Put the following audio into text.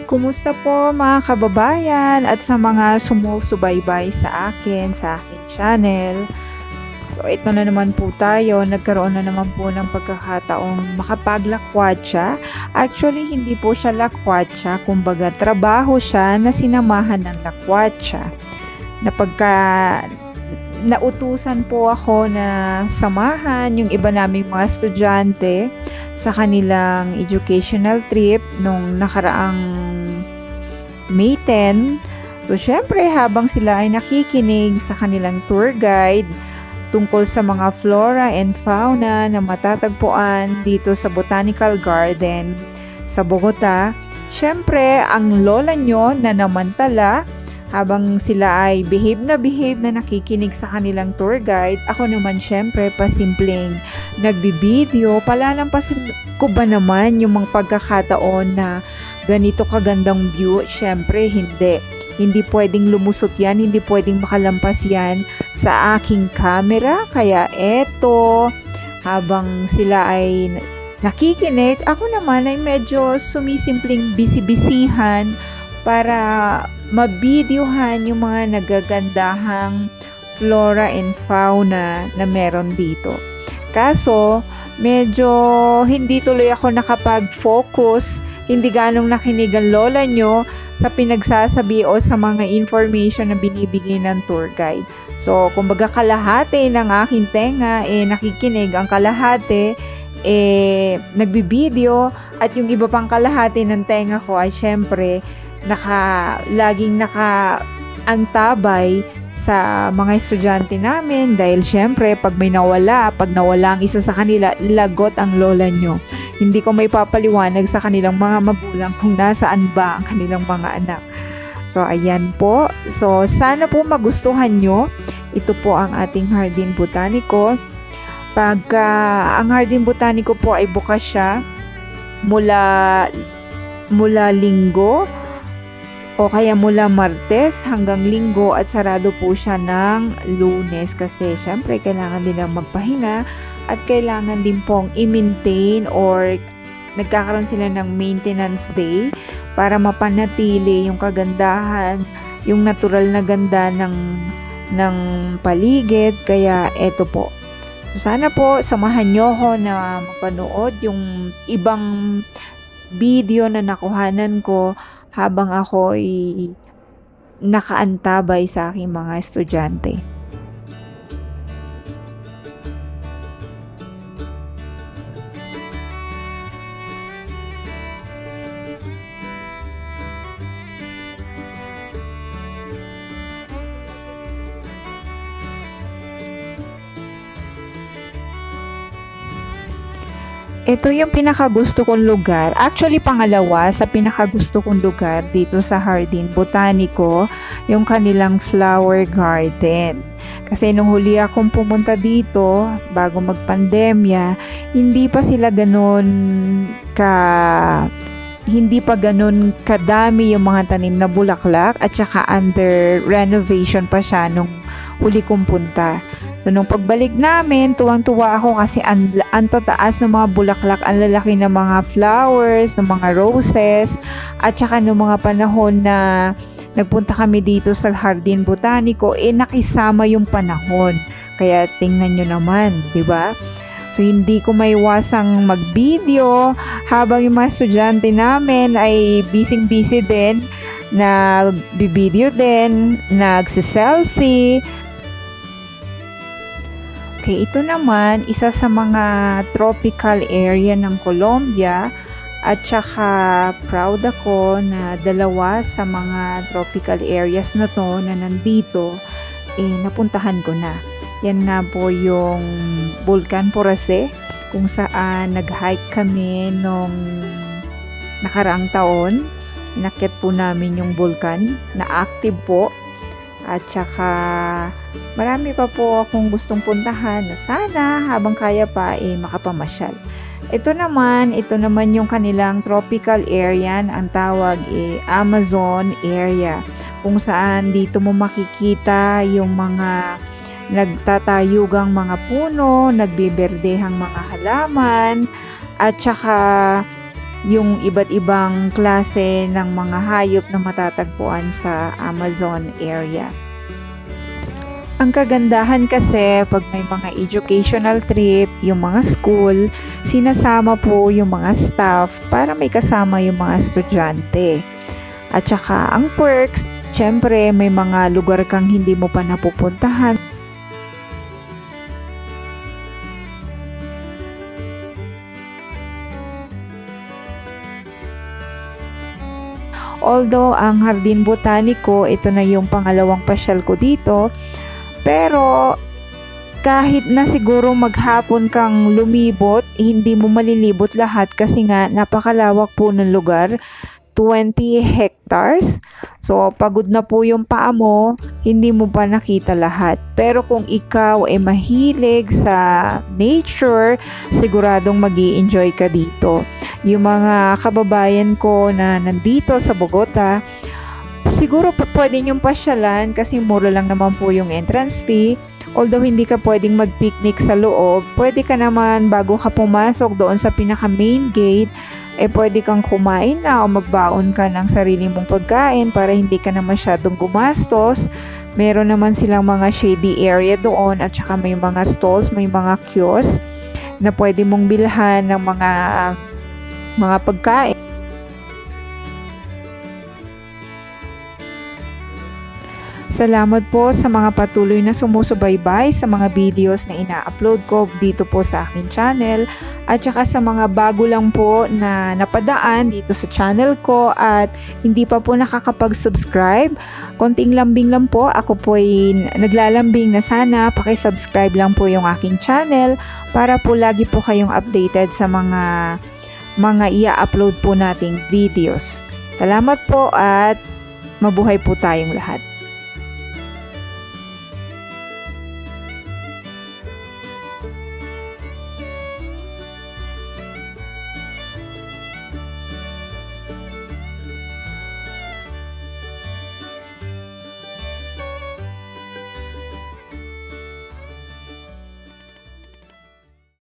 Kumusta po mga kababayan at sa mga sumusubaybay sa akin, sa aking channel. So ito na naman po tayo, nagkaroon na naman po ng pagkakataong makapaglakwatsa. Actually, hindi po siya lakwatsa, kumbaga trabaho siya na sinamahan ng lakwatsa. Nautusan po ako na samahan yung iba naming mga estudyante sa kanilang educational trip nung nakaraang May 10. So, syempre, habang sila ay nakikinig sa kanilang tour guide tungkol sa mga flora and fauna na matatagpuan dito sa Botanical Garden sa Bogota, syempre, ang lola nyo na namantala habang sila ay behave na nakikinig sa kanilang tour guide, ako naman syempre pasimpleng nagbibideo. Palalampasin ko ba naman yung mga pagkakataon na ganito kagandang view? Syempre hindi. Hindi pwedeng lumusot yan, hindi pwedeng makalampas yan sa aking camera. Kaya eto, habang sila ay nakikinig, ako naman ay medyo sumisimpleng bisi-bisihan para mabidyohan yung mga nagagandahang flora and fauna na meron dito. Kaso, medyo hindi tuloy ako nakapag-focus, hindi ganong nakinig ang lola nyo sa pinagsasabi o sa mga information na binibigay ng tour guide. So, kumbaga kalahati ng aking tenga, nakikinig, ang kalahati, nagbibideo, at yung iba pang kalahati ng tenga ko ay syempre, laging nakaantabay sa mga estudyante namin dahil syempre pag nawala ang isa sa kanila, lagot ang lola nyo. Hindi ko may papaliwanag sa kanilang mga magulang kung nasaan ba ang kanilang mga anak. So ayan po. So sana po magustuhan nyo. Ito po ang ating Hardin Botanico. Pagka ang Hardin Botanico po ay bukas siya mula Linggo o kaya mula Martes hanggang Linggo, at sarado po siya ng Lunes kasi syempre kailangan din lang magpahinga at kailangan din pong i-maintain or nagkakaroon sila ng maintenance day para mapanatili yung kagandahan, yung natural na ganda ng paligid. Kaya eto po. So, sana po samahan nyo ko na mapanood yung ibang video na nakuhanan ko habang ako ay nakaantabay sa aking mga estudyante. Ito yung pinakagusto kong lugar. Actually, pangalawa sa pinakagusto kong lugar dito sa Hardin Botanico, yung kanilang flower garden. Kasi nung huli akong pumunta dito, bago magpandemya, hindi pa ganun kadami yung mga tanim na bulaklak, at saka under renovation pa siya nung huli kong punta. So, nung pagbalik namin, tuwang-tuwa ako kasi ang tataas ng mga bulaklak, ang lalaki ng mga flowers, ng mga roses, at saka nung mga panahon na nagpunta kami dito sa Hardin Botanico, nakisama yung panahon. Kaya tingnan nyo naman, di ba? So, hindi ko maiwasang mag-video habang yung mga estudyante namin ay busy din, nag-video din, nagsiselfie. Okay, ito naman, isa sa mga tropical area ng Colombia, at saka proud ako na dalawa sa mga tropical areas na to na nandito, napuntahan ko na. Yan nga po yung Volcan Porase, kung saan nag-hike kami nung nakaraang taon. Inakyat po namin yung vulkan na active po. At saka marami pa po akong gustong puntahan na sana habang kaya pa makapamasyal. Ito naman yung kanilang tropical area, ang tawag Amazon area, kung saan dito mo makikita yung mga nagtatayugang mga puno, nagbiberdehang mga halaman, at saka yung iba't ibang klase ng mga hayop na matatagpuan sa Amazon area. Ang kagandahan kasi pag may mga educational trip, yung mga school, sinasama po yung mga staff para may kasama yung mga estudyante. At saka ang perks, syempre may mga lugar kang hindi mo pa napupuntahan. Although ang Hardin Botaniko, ito na yung pangalawang pasyal ko dito, pero kahit na siguro maghapon kang lumibot, hindi mo malilibot lahat kasi nga napakalawak po ng lugar, 20 hectares. So pagod na po yung paa mo, hindi mo pa nakita lahat. Pero kung ikaw ay mahilig sa nature, siguradong mag-i-enjoy ka dito. Yung mga kababayan ko na nandito sa Bogota, siguro pwede nyong pasyalan kasi mura lang naman po yung entrance fee. Although hindi ka pwedeng mag-picnic sa loob, pwede ka naman bago ka pumasok doon sa pinaka main gate, pwede kang kumain na o magbaon ka ng sarili mong pagkain para hindi ka na masyadong gumastos. Meron naman silang mga shady area doon at saka may mga stalls, may mga kiosk na pwede mong bilhan ng mga pagkain. Salamat po sa mga patuloy na sumusubaybay sa mga videos na ina-upload ko dito po sa aking channel at saka sa mga bago lang po na napadaan dito sa channel ko at hindi pa po nakakapag-subscribe. Konting lambing lang po, ako po ay naglalambing na sana paki-subscribe lang po yung aking channel para po lagi po kayong updated sa mga i-upload po nating videos. Salamat po at mabuhay po tayong lahat.